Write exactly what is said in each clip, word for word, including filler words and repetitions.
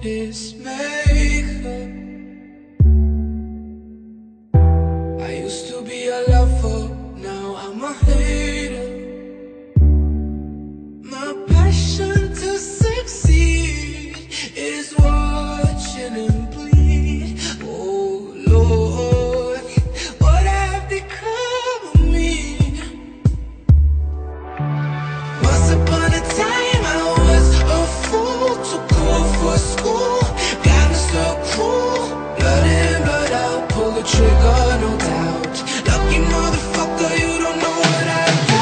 this makeup. I used to be a lover, now I'm a hater. My passion to succeed is watching him bleed. Oh Lord, what have become of me? Once upon a time I was a fool, to go for school, got me so cruel. Blood in, blood out, pull the trigger, no doubt. Lucky motherfucker, you don't know what I do.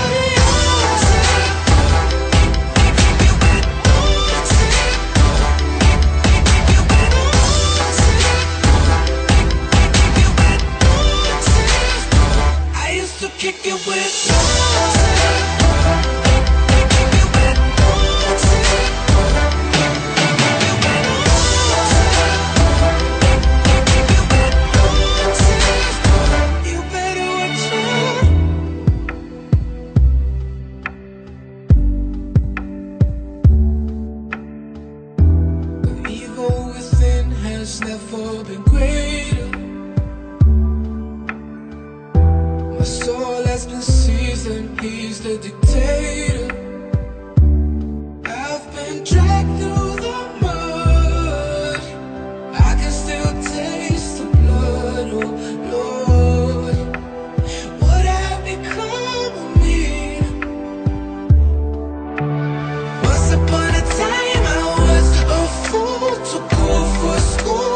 I used to kick it with never been greater. My soul has been seasoned, he's the dictator. I've been dragged through the mud, I can still taste the blood. Oh Lord, what have become of me? Once upon a time I was a fool, to go for school,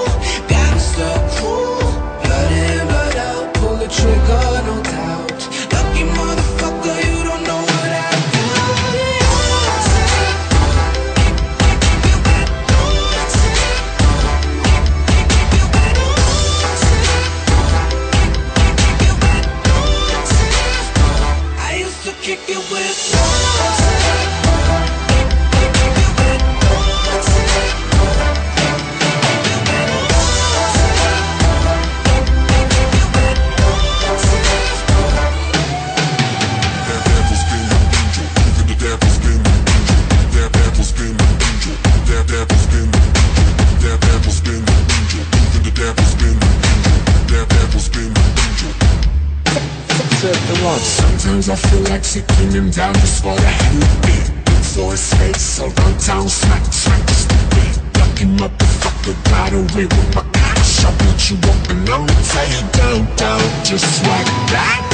trigger, no doubt. Lucky motherfucker, you don't know what I do. I used to kick it with sometimes I feel like taking him down just for the hell of it. Look for his face around town, smack, smack, stupid. Lucky motherfucker got away with my cash. I beat you up and I'ma tear you down, down, just like that.